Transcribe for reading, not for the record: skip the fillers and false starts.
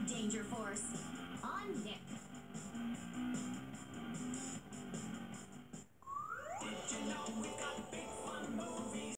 Danger Force. On Nick. Did you know we've got big fun moves?